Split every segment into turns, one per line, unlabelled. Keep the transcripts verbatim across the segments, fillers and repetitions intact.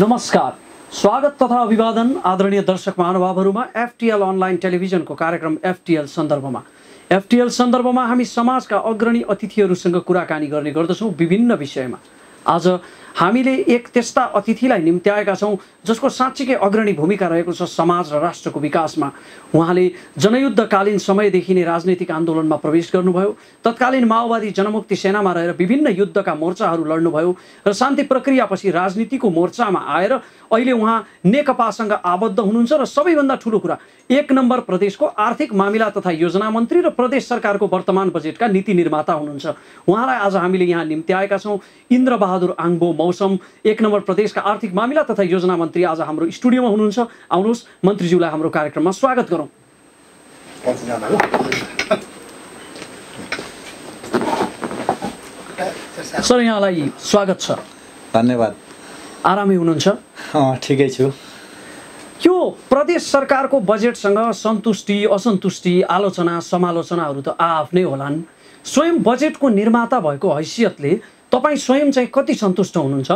नमस्कार, स्वागत तथा अभिवादन आदरणीय दर्शक महानुभावहरुमा एफटीएल अनलाइन टेलिभिजनको कार्यक्रम एफटीएल सन्दर्भमा एफटीएल सन्दर्भमा हामी समाजका अग्रणी अतिथिहरुसँग कुराकानी गर्ने गर्दछौं विभिन्न विषयमा। आज हामीले एक त्यस्ता अतिथिलाई निम्त्याएका छौं जसको साँच्चीकै अग्रणी भूमिका रहेको छ समाज र राष्ट्रको विकासमा। उहाँले जनयुद्धकालीन समयदेखि नै राजनीतिक आन्दोलनमा प्रवेश गर्नुभयो। तत्कालीन माओवादी जनमुक्ति सेनामा रहेर विभिन्न युद्धका मोर्चाहरू लड्नुभयो र शान्ति प्रक्रियापछि राजनीतिको मोर्चामा आएर अहिले उहाँ नेकपासँग आबद्ध हुनुहुन्छ र सबैभन्दा ठूलो कुरा एक नम्बर प्रदेशको आर्थिक मामिला तथा योजना मन्त्री र प्रदेश सरकारको वर्तमान बजेटका नीति निर्माता हुनुहुन्छ। उहाँलाई आज हामीले यहाँ निम्त्याएका छौं। इन्द्र बहादुर आङबो मौसम एक नम्बर प्रदेशका आर्थिक मामिला तथा योजना मन्त्री आज हाम्रो स्टुडियोमा हुनुहुन्छ। आउनुहोस् मन्त्रीज्यूलाई हाम्रो कार्यक्रममा स्वागत गरौँ। सर, यहाँलाई स्वागत छ।
धन्यवाद।
आरामै हुनुहुन्छ?
अँ, ठिकै छु।
यो प्रदेश सरकारको बजेटसँग सन्तुष्टि असन्तुष्टि आलोचना समालोचनाहरू त आफ्नै होलान्। स्वयं बजेटको निर्माता भएको हैसियतले तपाईँ स्वयं चाहिँ कति सन्तुष्ट हुनुहुन्छ?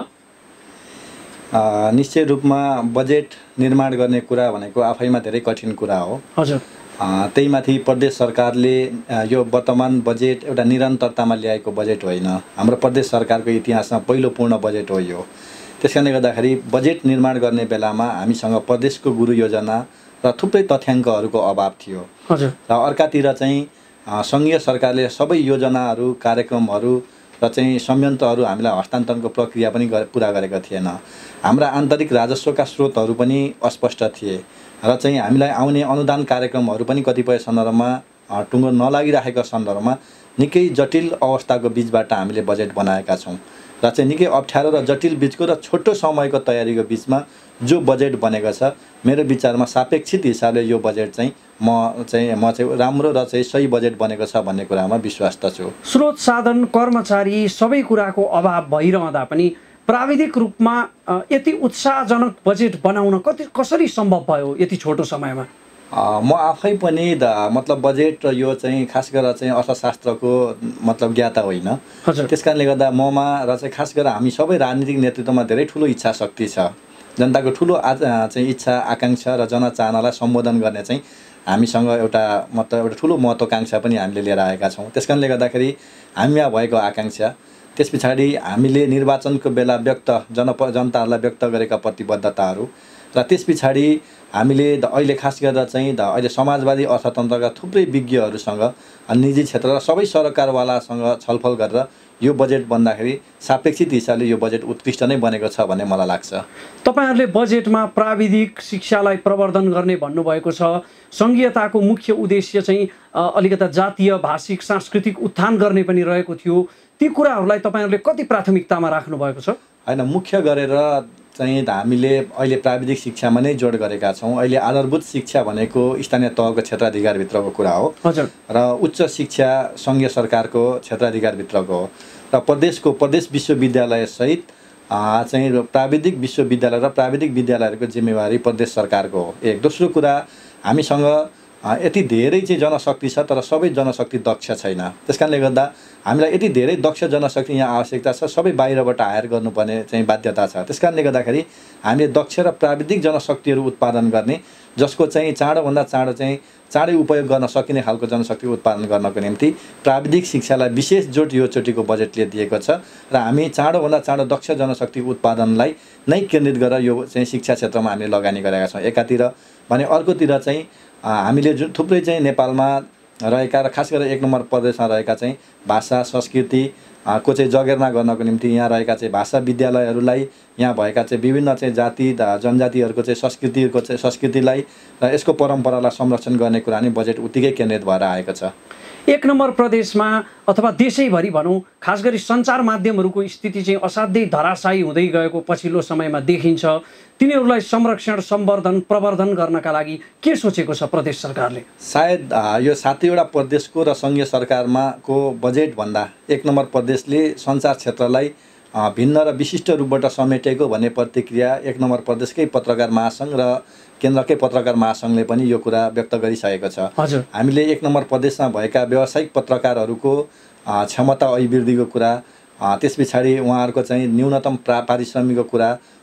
निश्चय रूपमा बजेट निर्माण गर्ने कुरा भनेको आफैमा धेरै कठिन कुरा हो।
हजुर।
त्यही माथि प्रदेश सरकारले यो वर्तमान बजेट एउटा निरन्तरतामा ल्याएको बजेट होइन। हाम्रो प्रदेश सरकारको इतिहासमा पहिलो पूर्ण बजेट हो यो। त्यसकारणले गर्दाखेरि बजेट निर्माण गर्ने बेलामा हामीसँग प्रदेशको गुरु योजना र थुप्रै तथ्याङ्कहरूको अभाव थियो।
हजुर।
र अर्कातिर चाहिँ सङ्घीय सरकारले सबै योजनाहरू कार्यक्रमहरू र चाहिँ संयन्त्रहरू हामीलाई हस्तान्तरणको प्रक्रिया पनि पुरा गरेका थिएन। हाम्रा आन्तरिक राजस्वका स्रोतहरू पनि अस्पष्ट थिए र चाहिँ हामीलाई आउने अनुदान कार्यक्रमहरू पनि कतिपय सन्दर्भमा टुङ्गो नलागिरहेका सन्दर्भमा निकै जटिल अवस्थाको बिचबाट हामीले बजेट बनाएका छौँ र चाहिँ निकै अप्ठ्यारो र जटिल बिचको र छोटो समयको तयारीको बिचमा जो बजेट बनेको छ मेरो विचारमा सापेक्षित हिसाबले यो बजेट चाहिँ म चाहिँ म चाहिँ राम्रो र चाहिँ सही बजेट बनेको छ भन्ने कुरामा विश्वास त छु।
स्रोत साधन कर्मचारी सबै कुराको अभाव भइरहँदा पनि प्राविधिक रूपमा यति उत्साहजनक बजेट बनाउन कति कसरी सम्भव भयो यति छोटो समयमा?
म आफै पनि द मतलब बजेट र यो चाहिँ खास गरेर चाहिँ अर्थशास्त्रको मतलब ज्ञाता होइन। त्यस कारणले गर्दा ममा र चाहिँ खास गरेर हामी सबै राजनीतिक नेतृत्वमा धेरै ठुलो इच्छा शक्ति छ। जनताको ठुलो आज चाहिँ इच्छा आकाङ्क्षा र जनचाहनालाई सम्बोधन गर्ने चाहिँ हामीसँग एउटा मतलब एउटा ठुलो महत्त्वाकांक्षा पनि हामीले लिएर आएका छौँ। त्यस कारणले गर्दाखेरि हामीमा भएको आकाङ्क्षा त्यस पछाडि हामीले निर्वाचनको बेला व्यक्त जन जनताहरूलाई व्यक्त गरेका प्रतिबद्धताहरू र त्यस पछाडि हामीले अहिले खास गरेर चाहिँ द अहिले समाजवादी अर्थतन्त्रका थुप्रै विज्ञहरूसँग निजी क्षेत्र र सबै सरकारवालासँग छलफल गरेर यो बजेट बन्दाखेरि सापेक्षित हिसाबले यो बजेट उत्कृष्ट नै बनेको छ भन्ने मलाई लाग्छ।
तपाईहरुले बजेटमा प्राविधिक शिक्षालाई प्रवर्धन गर्ने भन्नुभएको छ। संघीयताको मुख्य उद्देश्य चाहिँ अलिकता जातीय भाषिक सांस्कृतिक उत्थान गर्ने पनि रहेको थियो। ती कुराहरूलाई तपाईहरुले कति प्राथमिकतामा राख्नु भएको छ?
हैन, मुख्य गरेर चाहिँ हामीले अहिले प्राविधिक शिक्षामा नै जोड गरेका छौँ। अहिले आधारभूत शिक्षा भनेको स्थानीय तहको क्षेत्राधिकारभित्रको कुरा हो।
हजुर। र
उच्च शिक्षा सङ्घीय सरकारको क्षेत्राधिकारभित्रको हो र प्रदेशको प्रदेश विश्वविद्यालय सहित चाहिँ प्राविधिक विश्वविद्यालय र प्राविधिक विद्यालयहरूको जिम्मेवारी प्रदेश सरकारको हो। एक दोस्रो कुरा, हामीसँग यति धेरै चाहिँ जनशक्ति छ तर सबै जनशक्ति दक्ष छैन। त्यस कारणले गर्दा हामीलाई यति धेरै दक्ष जनशक्ति यहाँ आवश्यकता छ, सबै बाहिरबाट हायर गर्नुपर्ने चाहिँ बाध्यता छ। त्यस कारणले गर्दाखेरि हामीले दक्ष र प्राविधिक जनशक्तिहरू उत्पादन गर्ने जसको चाहिँ चाँडोभन्दा चाँडो चाहिँ चाँडै उपयोग गर्न सकिने खालको जनशक्ति उत्पादन गर्नको निम्ति प्राविधिक शिक्षालाई विशेष जोड यो चोटिको बजेटले दिएको छ र हामी चाँडोभन्दा चाँडो दक्ष जनशक्ति उत्पादनलाई नै केन्द्रित गरेर यो चाहिँ शिक्षा क्षेत्रमा हामीले लगानी गरेका छौँ एकातिर भने। अर्कोतिर चाहिँ हामीले जुन थुप्रै चाहिँ नेपालमा रहेका र खास गरेर एक नम्बर प्रदेशमा रहेका चाहिँ भाषा संस्कृति को चाहिँ जगेर्ना गर्नको निम्ति यहाँ रहेका चाहिँ भाषा विद्यालयहरूलाई यहाँ भएका चाहिँ विभिन्न चाहिँ जाति जनजातिहरूको चाहिँ संस्कृतिको चाहिँ संस्कृतिलाई र यसको परम्परालाई संरक्षण गर्ने कुरा नै बजेट उत्तिकै केन्द्रित भएर आएको छ।
एक नम्बर प्रदेशमा अथवा देशैभरि भनौँ खास गरी सञ्चार माध्यमहरूको स्थिति चाहिँ असाध्यै धराशायी हुँदै गएको पछिल्लो समयमा देखिन्छ। तिनीहरूलाई संरक्षण सम्वर्धन प्रवर्धन गर्नका लागि के सोचेको छ प्रदेश सरकारले?
सायद यो सातैवटा प्रदेशको र सङ्घीय सरकारमा को बजेट भन्दा एक नम्बर प्रदेशले सञ्चार क्षेत्रलाई भिन्न र विशिष्ट रूपबाट समेटेको भन्ने प्रतिक्रिया एक नम्बर प्रदेशकै पत्रकार महासङ्घ र केन्द्रकै पत्रकार महासङ्घले पनि यो कुरा व्यक्त गरिसकेको छ।
हजुर।
हामीले एक नम्बर प्रदेशमा भएका व्यावसायिक पत्रकारहरूको क्षमता अभिवृद्धिको कुरा, त्यस पछाडि उहाँहरूको चाहिँ न्यूनतम पारिश्रमिकको कुरा,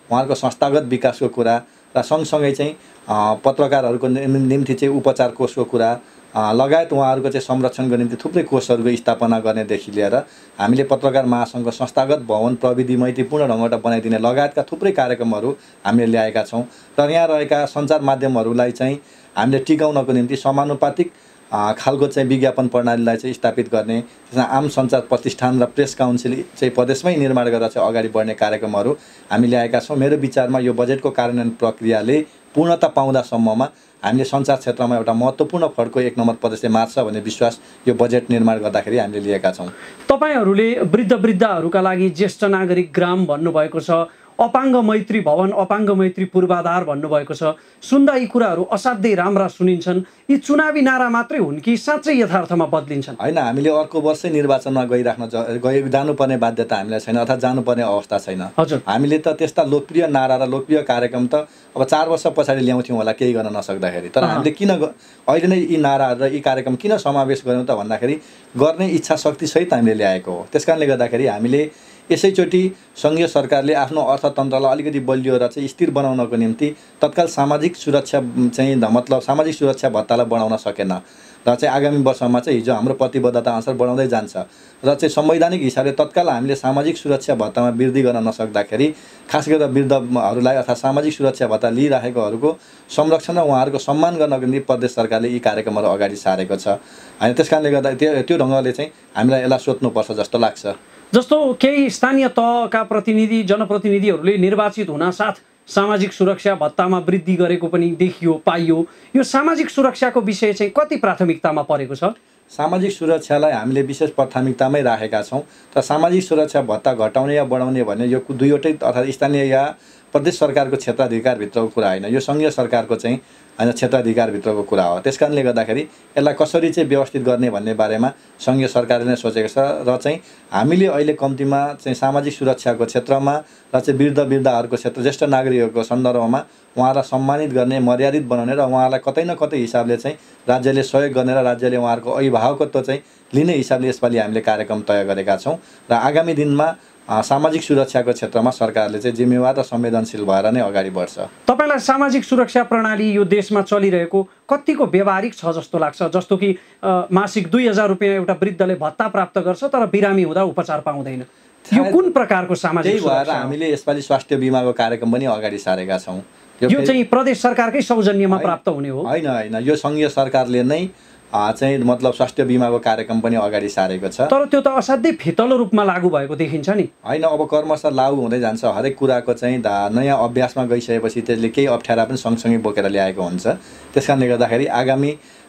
उहाँहरूको संस्थागत विकासको कुरा र सँगसँगै चाहिँ पत्रकारहरूको निम्ति चाहिँ उपचार कोषको कुरा लगायत उहाँहरूको चाहिँ संरक्षणको निम्ति थुप्रै कोषहरूको स्थापना गर्नेदेखि लिएर हामीले पत्रकार महासङ्घको संस्थागत भवन प्रविधि मैत्रीपूर्ण ढङ्गबाट बनाइदिने लगायतका थुप्रै कार्यक्रमहरू हामीले ल्याएका छौँ र यहाँ रहेका सञ्चार माध्यमहरूलाई चाहिँ हामीले टिकाउनको निम्ति समानुपातिक खालको चाहिँ विज्ञापन प्रणालीलाई चाहिँ स्थापित गर्ने, त्यसमा आम सञ्चार प्रतिष्ठान र प्रेस काउन्सिल चाहिँ प्रदेशमै निर्माण गरेर चाहिँ अगाडि बढ्ने कार्यक्रमहरू हामी ल्याएका छौँ। मेरो विचारमा यो बजेटको कार्यान्वयन प्रक्रियाले पूर्णता पाउँदासम्ममा हामीले सञ्चार क्षेत्रमा एउटा महत्त्वपूर्ण फड्को एक नम्बर प्रदेशले मार्छ भन्ने विश्वास यो बजेट निर्माण गर्दाखेरि हामीले लिएका छौँ।
तपाईँहरूले वृद्ध वृद्धाहरूका लागि ज्येष्ठ नागरिक ग्राम भन्नुभएको छ, अपाङ्ग मैत्री भवन, अपाङ्ग मैत्री पूर्वाधार भन्नुभएको छ। सुन्दा यी कुराहरू असाध्यै राम्रा सुनिन्छन्। यी चुनावी नारा मात्रै हुन् कि साँच्चै यथार्थमा बदलिन्छन्?
होइन, हामीले अर्को वर्षै निर्वाचनमा गइराख्न गइ जानुपर्ने बाध्यता हामीलाई छैन अर्थात् जानुपर्ने अवस्था छैन।
हजुर,
हामीले त त्यस्ता लोकप्रिय नारा र लोकप्रिय कार्यक्रम त अब चार वर्ष पछाडि ल्याउँथ्यौँ होला केही गर्न नसक्दाखेरि। तर हामीले किन अहिले नै यी नाराहरू र यी कार्यक्रम किन समावेश गऱ्यौँ त भन्दाखेरि गर्ने इच्छा शक्तिसहित हामीले ल्याएको हो। त्यस कारणले गर्दाखेरि हामीले यसैचोटि सङ्घीय सरकारले आफ्नो अर्थतन्त्रलाई अलिकति बलियो र चाहिँ स्थिर बनाउनको निम्ति तत्काल सामाजिक सुरक्षा चाहिँ मतलब सामाजिक सुरक्षा भत्तालाई बढाउन सकेन र चाहिँ आगामी वर्षमा चाहिँ हिजो हाम्रो प्रतिबद्धता अनुसार बढाउँदै जान्छ र चाहिँ संवैधानिक हिसाबले तत्काल हामीले सामाजिक सुरक्षा भत्तामा वृद्धि गर्न नसक्दाखेरि खास गरेर वृद्धहरूलाई अर्थात् सामाजिक सुरक्षा भत्ता लिइराखेकोहरूको संरक्षण र उहाँहरूको सम्मान गर्नको निम्ति प्रदेश सरकारले यी कार्यक्रमहरू अगाडि सारेको छ। होइन, त्यस कारणले गर्दा त्यो त्यो ढङ्गले चाहिँ हामीलाई यसलाई सोध्नुपर्छ जस्तो लाग्छ।
जस्तो केही स्थानीय तहका प्रतिनिधि जनप्रतिनिधिहरूले निर्वाचित हुन साथ सामाजिक सुरक्षा भत्तामा वृद्धि गरेको पनि देखियो, पाइयो। यो सामाजिक सुरक्षाको विषय चाहिँ कति प्राथमिकतामा परेको छ?
सामाजिक सुरक्षालाई हामीले विशेष प्राथमिकतामै राखेका छौँ। तर सामाजिक सुरक्षा भत्ता घटाउने या बढाउने भने यो दुईवटै अर्थात् स्थानीय या प्रदेश सरकारको क्षेत्राधिकारभित्रको कुरा होइन, यो सङ्घीय सरकारको चाहिँ होइन क्षेत्राधिकारभित्रको कुरा हो। त्यस कारणले गर्दाखेरि यसलाई कसरी चाहिँ व्यवस्थित गर्ने भन्ने बारेमा सङ्घीय सरकारले नै सोचेको छ र चाहिँ हामीले अहिले कम्तीमा चाहिँ सामाजिक सुरक्षाको क्षेत्रमा र चाहिँ वृद्ध वृद्धाहरूको क्षेत्र ज्येष्ठ नागरिकहरूको सन्दर्भमा उहाँलाई सम्मानित गर्ने, मर्यादित बनाउने र उहाँलाई कतै न कतै हिसाबले चाहिँ राज्यले सहयोग गर्ने र राज्यले उहाँहरूको अभिभावकत्व चाहिँ लिने हिसाबले यसपालि हामीले कार्यक्रम तय गरेका छौँ र आगामी दिनमा सामाजिक सुरक्षाको क्षेत्रमा सरकारले चाहिँ जिम्मेवार र संवेदनशील भएर नै अगाडि बढ्छ।
तपाईँलाई सामाजिक सुरक्षा प्रणाली यो देशमा चलिरहेको कतिको व्यवहारिक छ जस्तो लाग्छ? जस्तो कि मासिक दुई हजार रुपियाँ एउटा वृद्धले भत्ता प्राप्त गर्छ तर बिरामी हुँदा उपचार पाउँदैन। यो कुन प्रकारको सामाजिक सुरक्षा?
हामीले यसपालि स्वास्थ्य बिमाको कार्यक्रम पनि अगाडि सारेका छौँ।
यो चाहिँ प्रदेश सरकारकै सौजन्यमा प्राप्त हुने हो?
होइन होइन, यो सङ्घीय सरकारले नै चाहिँ मतलब स्वास्थ्य बिमाको कार्यक्रम पनि अगाडि सारेको छ।
तर त्यो त असाध्यै फितलो रूपमा लागू भएको देखिन्छ नि?
होइन, अब क्रमशः लागू हुँदै जान्छ। हरेक कुराको चाहिँ नयाँ अभ्यासमा गइसकेपछि त्यसले केही अप्ठ्यारा पनि सँगसँगै बोकेर ल्याएको हुन्छ। त्यस कारणले गर्दाखेरि आगामी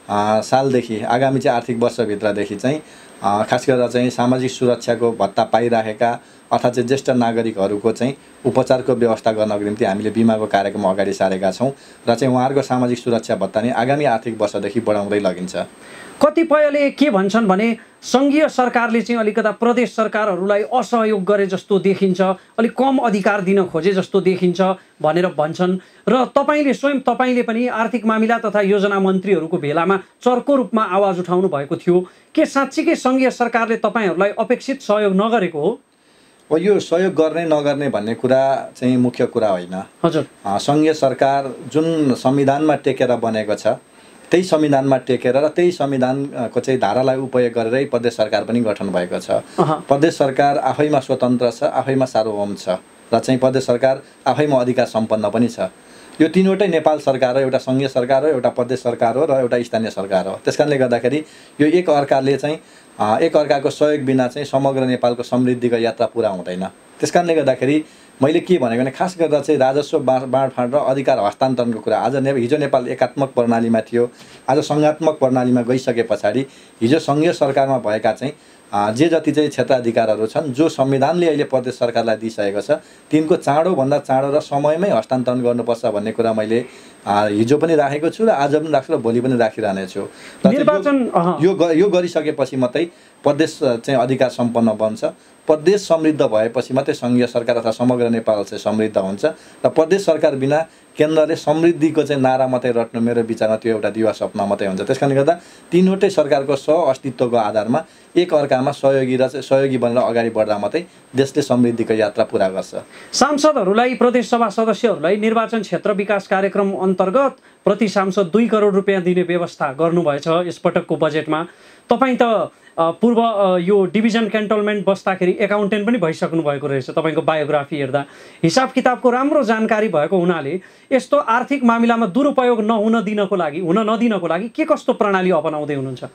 सालदेखि आगामी चाहिँ आर्थिक वर्षभित्रदेखि चाहिँ खास गरेर चाहिँ सामाजिक सुरक्षाको भत्ता पाइराखेका अर्थात् चाहिँ ज्येष्ठ नागरिकहरूको चाहिँ उपचारको व्यवस्था गर्नको निम्ति हामीले बिमाको कार्यक्रम अगाडि सारेका छौँ र चाहिँ उहाँहरूको सामाजिक सुरक्षा भत्ता नै आगामी आर्थिक वर्षदेखि बढाउँदै लगिन्छ।
कतिपयले के भन्छन् भने सङ्घीय सरकारले चाहिँ अलिकता प्रदेश सरकारहरूलाई असहयोग गरे जस्तो देखिन्छ, अलिक कम अधिकार दिन खोजे जस्तो देखिन्छ भनेर भन्छन् र तपाईँले स्वयं तपाईँले पनि आर्थिक मामिला तथा योजना मन्त्रीहरूको भेलामा चर्को रूपमा आवाज उठाउनु भएको थियो। के साँच्चीकै सङ्घीय सरकारले तपाईँहरूलाई अपेक्षित सहयोग नगरेको हो?
अब यो सहयोग गर्ने नगर्ने भन्ने कुरा चाहिँ मुख्य कुरा होइन।
हजुर,
सङ्घीय सरकार जुन संविधानमा टेकेर बनेको छ त्यही संविधानमा टेकेर र त्यही संविधानको चाहिँ धारालाई उपयोग गरेरै प्रदेश सरकार पनि गठन भएको छ। प्रदेश सरकार आफैमा स्वतन्त्र छ, आफैमा सार्वभौम छ र चाहिँ प्रदेश सरकार आफैमा अधिकार सम्पन्न पनि छ। यो तीनवटै नेपाल सरकार हो, एउटा सङ्घीय सरकार हो, एउटा प्रदेश सरकार हो र एउटा स्थानीय सरकार हो। त्यस कारणले गर्दाखेरि यो एक अर्काले चाहिँ एक अर्काको सहयोग बिना चाहिँ समग्र नेपालको समृद्धिको यात्रा पुरा हुँदैन। त्यस कारणले गर्दाखेरि मैले के भनेको भने खास गरेर चाहिँ राजस्व बाँडफाँड र अधिकार हस्तान्तरणको कुरा आज ने हिजो नेपाल एकात्मक प्रणालीमा थियो, आज सङ्घात्मक प्रणालीमा गइसके पछाडि हिजो सङ्घीय सरकारमा भएका चाहिँ जे जति चाहिँ क्षेत्राधिकारहरू छन् जो संविधानले अहिले प्रदेश सरकारलाई दिइसकेको छ तिनको चाँडोभन्दा चाँडो र समयमै हस्तान्तरण गर्नुपर्छ भन्ने कुरा मैले हिजो पनि राखेको छु र आज पनि राख्छु र भोलि पनि राखिरहनेछु।
निर्वाचन
यो यो गरिसकेपछि मात्रै प्रदेश चाहिँ अधिकार सम्पन्न बन्छ। प्रदेश समृद्ध भएपछि मात्रै सङ्घीय सरकार अथवा समग्र नेपाल चाहिँ समृद्ध हुन्छ र प्रदेश सरकार बिना केन्द्रले समृद्धिको चाहिँ नारा मात्रै रट्नु मेरो विचारमा त्यो एउटा दिवा सपना मात्रै हुन्छ। त्यस कारणले गर्दा तीनवटै सरकारको सह अस्तित्वको आधारमा एक अर्कामा सहयोगी र सहयोगी बनेर अगाडि बढ्दा मात्रै देशले समृद्धिको यात्रा पुरा गर्छ।
सांसदहरूलाई प्रदेशसभा सदस्यहरूलाई निर्वाचन क्षेत्र विकास कार्यक्रम अन्तर्गत प्रति सांसद दुई करोड रुपियाँ दिने व्यवस्था गर्नुभएछ यसपटकको बजेटमा। तपाईँ त पूर्व यो डिभिजन क्यान्टोनमेन्ट बस्दाखेरि एकाउन्टेन्ट पनि भइसक्नु भएको रहेछ। तपाईँको बायोग्राफी हेर्दा हिसाब किताबको राम्रो जानकारी भएको हुनाले यस्तो आर्थिक मामिलामा दुरुपयोग नहुन दिनको लागि हुन नदिनको लागि के कस्तो प्रणाली अपनाउँदै हुनुहुन्छ?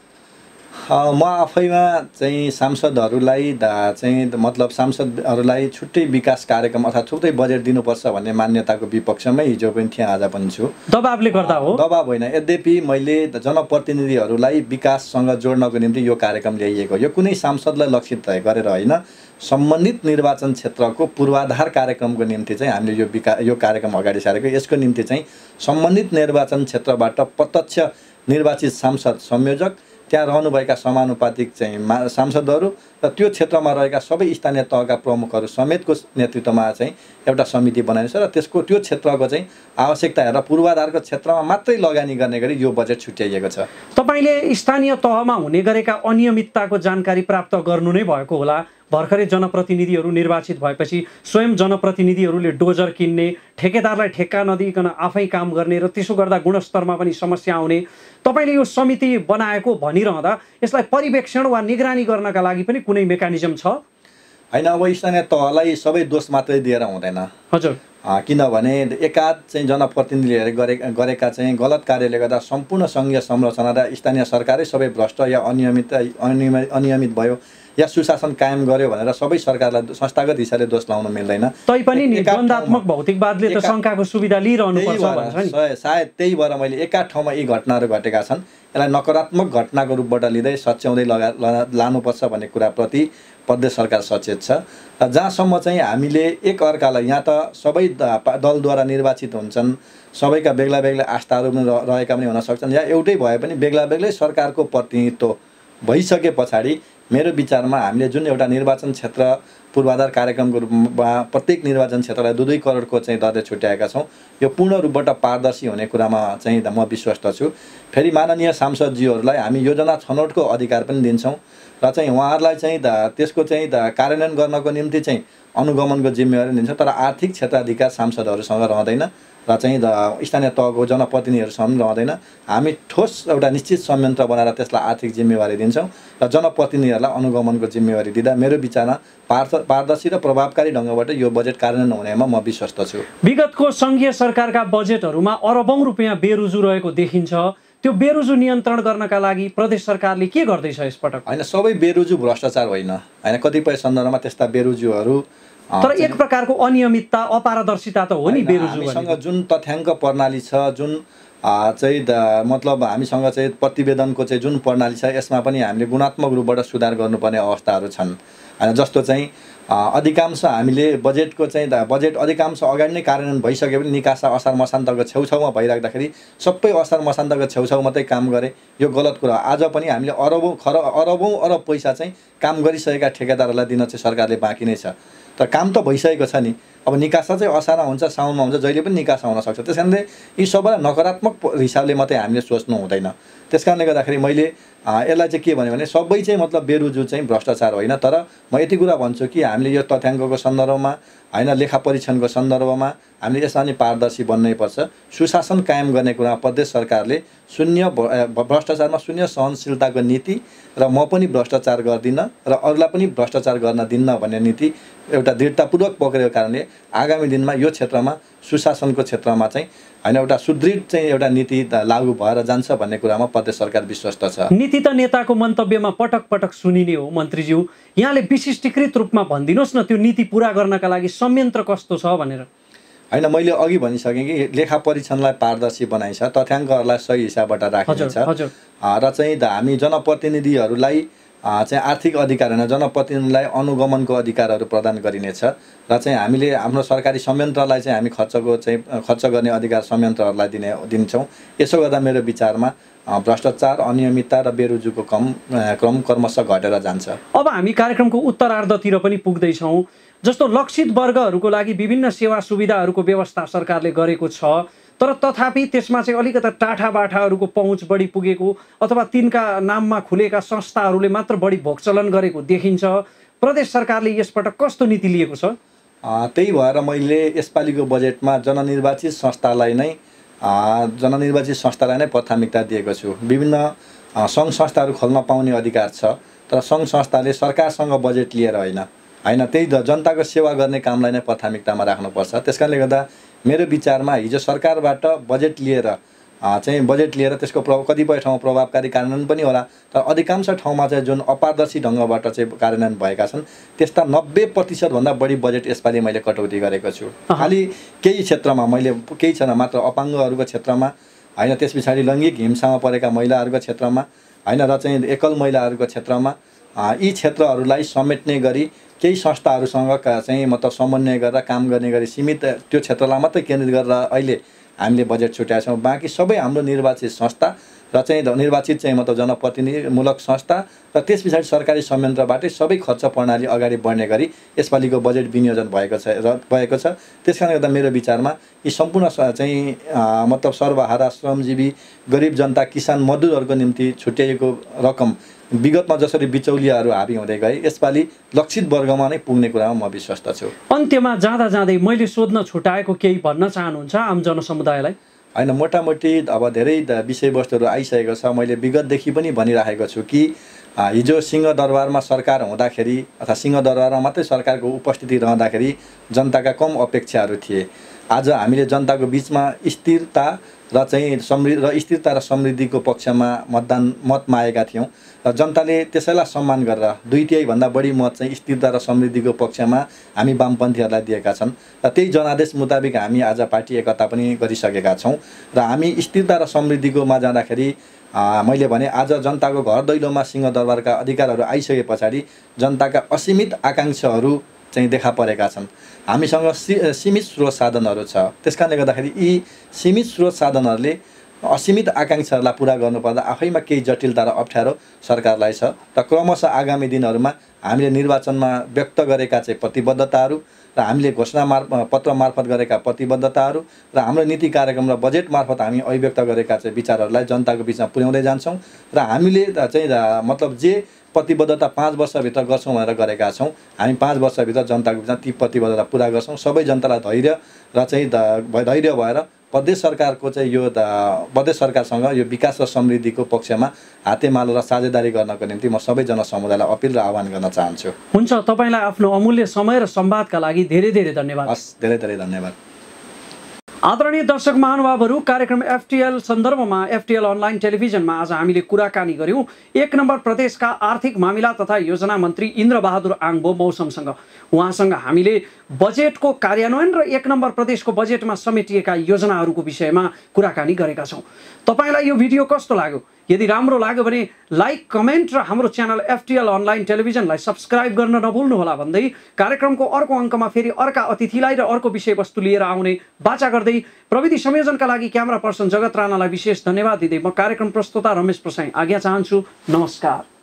म आफैमा चाहिँ सांसदहरूलाई दा चाहिँ मतलब सांसदहरूलाई छुट्टै विकास कार्यक्रम अथवा छुट्टै बजेट दिनुपर्छ भन्ने मान्यताको विपक्षमै हिजो पनि थिएँ, आज पनि छु।
दबावले गर्दा हो?
दबाव होइन, यद्यपि मैले जनप्रतिनिधिहरूलाई विकाससँग जोड्नको निम्ति यो कार्यक्रम ल्याइएको। यो कुनै सांसदलाई लक्षित गरेर होइन, सम्बन्धित निर्वाचन क्षेत्रको पूर्वाधार कार्यक्रमको निम्ति चाहिँ हामीले यो विका यो कार्यक्रम अगाडि सारेको। यसको निम्ति चाहिँ सम्बन्धित निर्वाचन क्षेत्रबाट प्रत्यक्ष निर्वाचित सांसद संयोजक, त्यहाँ रहनुभएका समानुपातिक चाहिँ मा सांसदहरू र त्यो क्षेत्रमा रहेका सबै स्थानीय तहका प्रमुखहरू समेतको नेतृत्वमा चाहिँ एउटा समिति बनाइन्छ र त्यसको त्यो क्षेत्रको चाहिँ आवश्यकता हेरेर पूर्वाधारको क्षेत्रमा मात्रै लगानी गर्ने गरी यो बजेट छुट्याइएको छ।
तपाईँले स्थानीय तहमा हुने गरेका अनियमितताको जानकारी प्राप्त गर्नु नै भएको होला। भर्खरै जनप्रतिनिधिहरू निर्वाचित भएपछि स्वयं जनप्रतिनिधिहरूले डोजर किन्ने, ठेकेदारलाई ठेक्का नदिइकन आफै काम गर्ने र त्यसो गर्दा गुणस्तरमा पनि समस्या आउने। तपाईँले यो समिति बनाएको भनिरहँदा यसलाई पर्यवेक्षण वा निगरानी गर्नका लागि पनि कुनै मेकानिजम छ?
होइन, अब स्थानीय तहलाई सबै दोष मात्रै दिएर हुँदैन।
हजुर,
किनभने एकाध चाहिँ जनप्रतिनिधिहरूले गरे गरेका चाहिँ गलत कार्यले गर्दा सम्पूर्ण सङ्घीय संरचना र स्थानीय सरकारै सबै भ्रष्ट या अनियमित अनियमित अनियमित भयो या सुशासन कायम गर्यो भनेर सबै सरकारलाई संस्थागत हिसाबले दोष लाउन मिल्दैन।
तैपनि नि द्वन्द्वात्मक भौतिकवादले त शङ्काको सुविधा लिइरहनु पर्छ भन्छ नि।
सायद त्यही भएर मैले एका ठाउँमा यी घटनाहरू घटेका छन्, यसलाई नकारात्मक घटनाको रूपबाट लिँदै सच्याउँदै लगा लानुपर्छ भन्ने कुराप्रति प्रदेश सरकार सचेत छ। जहाँसम्म चाहिँ हामीले एक अर्कालाई, यहाँ त सबै दलद्वारा निर्वाचित हुन्छन्, सबैका बेग्ला बेग्ला आस्थाहरू पनि रहेका पनि हुन सक्छन्, या एउटै भए पनि बेग्ला बेग्लै सरकारको प्रतिनिधित्व भइसके पछाडि मेरो विचारमा हामीले जुन एउटा निर्वाचन क्षेत्र पूर्वाधार कार्यक्रमको रूपमा प्रत्येक निर्वाचन क्षेत्रलाई दुई दुई करोडको चाहिँ दरले छुट्याएका छौँ, यो पूर्ण रूपबाट पारदर्शी हुने कुरामा चाहिँ म विश्वस्त छु। फेरि माननीय सांसदज्यूहरूलाई हामी योजना छनौटको अधिकार पनि दिन्छौँ र चाहिँ उहाँहरूलाई चाहिँ त्यसको चाहिँ कार्यान्वयन गर्नको निम्ति चाहिँ अनुगमनको जिम्मेवारी दिन्छ। तर आर्थिक क्षेत्राधिकार सांसदहरूसँग रहँदैन र चाहिँ स्थानीय तहको जनप्रतिनिधिहरूसँग पनि रहँदैन। हामी ठोस एउटा निश्चित संयन्त्र बनाएर त्यसलाई आर्थिक जिम्मेवारी दिन्छौँ र जनप्रतिनिधिहरूलाई अनुगमनको जिम्मेवारी दिँदा मेरो विचारमा पारदर्शी र प्रभावकारी ढङ्गबाट यो बजेट कार्यान्वयन हुनेमा म विश्वस्त छु।
विगतको सङ्घीय सरकारका बजेटहरूमा अरबौँ रुपियाँ बेरुजु रहेको देखिन्छ। त्यो बेरुजु नियन्त्रण गर्नका लागि प्रदेश सरकारले के गर्दैछ यसपटक?
होइन, सबै बेरुजु भ्रष्टाचार होइन, होइन कतिपय सन्दर्भमा त्यस्ता बेरुजुहरू,
तर एक प्रकारको अनियमितता अपारदर्शिता त हो नि बेरुजु।
हामीसँग जुन तथ्याङ्क प्रणाली छ, जुन चाहिँ मतलब हामीसँग चाहिँ प्रतिवेदनको चाहिँ जुन प्रणाली छ, यसमा पनि हामीले गुणात्मक रूपबाट सुधार गर्नुपर्ने अवस्थाहरू छन्। होइन, जस्तो चाहिँ अधिकांश हामीले बजेटको चाहिँ बजेट अधिकांश अगाडि नै कार्यान्वयन भइसक्यो भने निकासा असार मसान्तको छेउछाउमा भइराख्दाखेरि सबै असार मसान्तको छेउछाउ मात्रै काम गरे, यो गलत कुरा। आज पनि हामीले अरबौँ खर अरबौँ अरब पैसा चाहिँ काम गरिसकेका ठेकेदारहरूलाई दिन चाहिँ सरकारले बाँकी नै छ, तर काम त भइसकेको छ नि। अब निकासा चाहिँ असारमा हुन्छ, साउनमा हुन्छ, जहिले पनि निकासा हुनसक्छ। त्यस कारणले यी सबैलाई नकारात्मक हिसाबले मात्रै हामीले सोच्नु हुँदैन। त्यस कारणले गर्दाखेरि मैले यसलाई चाहिँ के भन्यो भने सबै चाहिँ मतलब बेरुजु चाहिँ भ्रष्टाचार होइन, तर म यति कुरा भन्छु कि हामीले यो तथ्याङ्कको सन्दर्भमा होइन, लेखा परीक्षणको सन्दर्भमा हामीले यसमा नि पारदर्शी बन्नै पर्छ। सुशासन कायम गर्ने कुरा प्रदेश सरकारले शून्य भ्रष्टाचारमा शून्य सहनशीलताको नीति र म पनि भ्रष्टाचार गर्दिनँ र अरूलाई पनि भ्रष्टाचार गर्न दिन्न भन्ने नीति एउटा दृढतापूर्वक पक्रेको कारणले आगामी दिनमा यो क्षेत्रमा सुशासनको क्षेत्रमा चाहिँ होइन एउटा सुदृढ चाहिँ एउटा नीति लागू भएर जान्छ भन्ने कुरामा प्रदेश सरकार विश्वस्त छ।
नीति त नेताको मन्तव्यमा पटक पटक सुनिने हो। मन्त्रीज्यू, यहाँले विशिष्टीकृत रूपमा भनिदिनुहोस् न त्यो नीति पुरा गर्नका लागि संयन्त्र कस्तो छ भनेर।
होइन, मैले अघि भनिसकेँ कि लेखा परीक्षणलाई पारदर्शी बनाइन्छ, तथ्याङ्कहरूलाई सही हिसाबबाट राखिन्छ र चाहिँ हामी जनप्रतिनिधिहरूलाई चाहिँ आर्थिक अधिकार होइन, जनप्रतिनिधिलाई अनुगमनको अधिकारहरू प्रदान गरिनेछ र चाहिँ हामीले हाम्रो सरकारी संयन्त्रलाई चाहिँ हामी खर्चको चाहिँ खर्च गर्ने अधिकार संयन्त्रहरूलाई दिने दिन्छौँ। यसो गर्दा मेरो विचारमा भ्रष्टाचार, अनियमितता र बेरुजुको कम क्रम क्रमशः घटेर जान्छ।
अब हामी कार्यक्रमको उत्तरार्धतिर पनि पुग्दैछौँ। जस्तो लक्षित वर्गहरूको लागि विभिन्न सेवा सुविधाहरूको व्यवस्था सरकारले गरेको छ, तर तथापि त्यसमा चाहिँ अलिकता टाठाबाठाहरूको पहुँच बढी पुगेको अथवा तिनका नाममा खुलेका संस्थाहरूले मात्र बढी भोगचलन गरेको देखिन्छ। प्रदेश सरकारले यसपटक कस्तो नीति लिएको छ?
त्यही भएर मैले यसपालिको बजेटमा जननिर्वाचित संस्थालाई नै जननिर्वाचित संस्थालाई नै प्राथमिकता दिएको छु। विभिन्न सङ्घ संस्थाहरू खोल्न पाउने अधिकार छ, तर सङ्घ संस्थाले सरकारसँग बजेट लिएर होइन होइन त्यही जनताको सेवा गर्ने कामलाई नै प्राथमिकतामा राख्नुपर्छ। त्यस कारणले गर्दा मेरो विचारमा हिजो सरकारबाट बजेट लिएर चाहिँ बजेट लिएर त्यसको प्रभाव कतिपय ठाउँमा प्रभावकारी कार्यान्वयन पनि होला, तर अधिकांश ठाउँमा चाहिँ जुन अपारदर्शी ढङ्गबाट चाहिँ कार्यान्वयन भएका छन् त्यस्ता नब्बे प्रतिशतभन्दा बढी बजेट यसपालि मैले कटौती गरेको छु। खालि केही क्षेत्रमा मैले केही छैन मात्र अपाङ्गहरूको क्षेत्रमा होइन, त्यस पछाडि लैङ्गिक हिंसामा परेका महिलाहरूको क्षेत्रमा होइन र चाहिँ एकल महिलाहरूको क्षेत्रमा यी क्षेत्रहरूलाई समेट्ने गरी केही संस्थाहरूसँग चाहिँ मतलब समन्वय गरेर काम गर्ने गरी सीमित त्यो क्षेत्रलाई मात्रै केन्द्रित गरेर अहिले हामीले बजेट छुट्याएका छौँ। बाँकी सबै हाम्रो निर्वाचित संस्था र चाहिँ निर्वाचित चाहिँ मतलब जनप्रतिनिधिमूलक संस्था र त्यस पछाडि सरकारी संयन्त्रबाटै सबै खर्च प्रणाली अगाडि बढ्ने गरी यसपालिको बजेट विनियोजन भएको छ र भएको छ। त्यस कारणले गर्दा मेरो विचारमा यी सम्पूर्ण चाहिँ मतलब सर्वहारा श्रमजीवी गरिब जनता किसान मजदुरहरूको निम्ति छुट्याइएको रकम विगतमा जसरी बिचौलियाहरू हाबी हुँदै गए यसपालि लक्षित वर्गमा नै पुग्ने कुरामा म विश्वस्त छु।
अन्त्यमा जाँदा जाँदै मैले सोध्न छुटाएको केही भन्न चाहनुहुन्छ आम जनसमुदायलाई?
होइन, मोटामोटी अब धेरै विषयवस्तुहरू आइसकेको छ। मैले विगतदेखि पनि भनिराखेको छु कि हिजो सिंहदरबारमा सरकार हुँदाखेरि अथवा सिंहदरबारमा मात्रै सरकारको उपस्थिति रहँदाखेरि जनताका कम अपेक्षाहरू थिए। आज हामीले जनताको बिचमा स्थिरता र चाहिँ समृद्धि र स्थिरता र समृद्धिको पक्षमा मतदान मत मागेका थियौँ र जनताले त्यसैलाई सम्मान गरेर दुई तिहाईभन्दा बढी मत चाहिँ स्थिरता र समृद्धिको पक्षमा हामी वामपन्थीहरूलाई दिएका छन् र त्यही जनादेश मुताबिक हामी आज पार्टी एकता पनि गरिसकेका छौँ र हामी स्थिरता र समृद्धिकोमा जाँदाखेरि मैले भने आज जनताको घर दैलोमा सिंहदरबारका अधिकारहरू आइसके पछाडि जनताका असीमित आकाङ्क्षाहरू चाहिँ देखा परेका छन्। हामीसँग सि सीमित स्रोत साधनहरू छ, त्यस कारणले गर्दाखेरि यी सीमित स्रोत साधनहरूले असीमित आकाङ्क्षाहरूलाई पुरा गर्नुपर्दा आफैमा केही जटिलता र अप्ठ्यारो सरकारलाई छ र क्रमशः आगामी दिनहरूमा हामीले निर्वाचनमा व्यक्त गरेका चाहिँ प्रतिबद्धताहरू र हामीले घोषणा मार्फ पत्र मार्फत गरेका प्रतिबद्धताहरू र हाम्रो नीति कार्यक्रम र बजेट मार्फत हामी अभिव्यक्त गरेका चाहिँ विचारहरूलाई जनताको बिचमा पुर्याउँदै जान्छौँ र हामीले चाहिँ मतलब जे प्रतिबद्धता पाँच वर्षभित्र गर्छौँ भनेर गरेका छौँ हामी पाँच वर्षभित्र जनताको बिचमा ती प्रतिबद्धता पुरा गर्छौँ। सबै जनतालाई धैर्य र चाहिँ धैर्य भएर प्रदेश सरकारको चाहिँ यो प्रदेश सरकारसँग यो विकास र समृद्धिको पक्षमा हातेमालो र साझेदारी गर्नको निम्ति म सबै जनसमुदायलाई अपिल र आह्वान गर्न चाहन्छु।
हुन्छ, तपाईँलाई आफ्नो अमूल्य समय र संवादका लागि धेरै धेरै धन्यवाद।
हस्, धेरै धेरै धन्यवाद।
आदरणीय दर्शक महानुभावहरू, कार्यक्रम एफटीएल सन्दर्भमा एफटीएल अनलाइन टेलिभिजनमा आज हामीले कुराकानी गर्यौं एक नम्बर प्रदेशका आर्थिक मामिला तथा योजना मन्त्री इन्द्रबहादुर आङबो मौसमसँग। उहाँसँग हामीले बजेटको कार्यान्वयन र एक नम्बर प्रदेशको बजेटमा समेटिएका योजनाहरूको विषयमा कुराकानी गरेका छौँ। तपाईलाई यो भिडियो कस्तो लाग्यो? यदि राम्रो लाग्यो भने लाइक, कमेन्ट र हाम्रो च्यानल एफटीएल अनलाइन टेलिभिजनलाई सब्स्क्राइब गर्न नभुल्नुहोला भन्दै कार्यक्रमको अर्को अङ्कमा फेरि अर्का अतिथिलाई र अर्को विषयवस्तु लिएर आउने बाचा गर्दै प्रविधि संयोजनका लागि क्यामेरा पर्सन जगत राणालाई विशेष धन्यवाद दिँदै म कार्यक्रम प्रस्तोता रमेश प्रसाई आज्ञा चाहन्छु। नमस्कार।